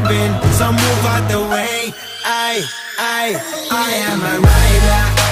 jumping, so move out the way. I am a rider.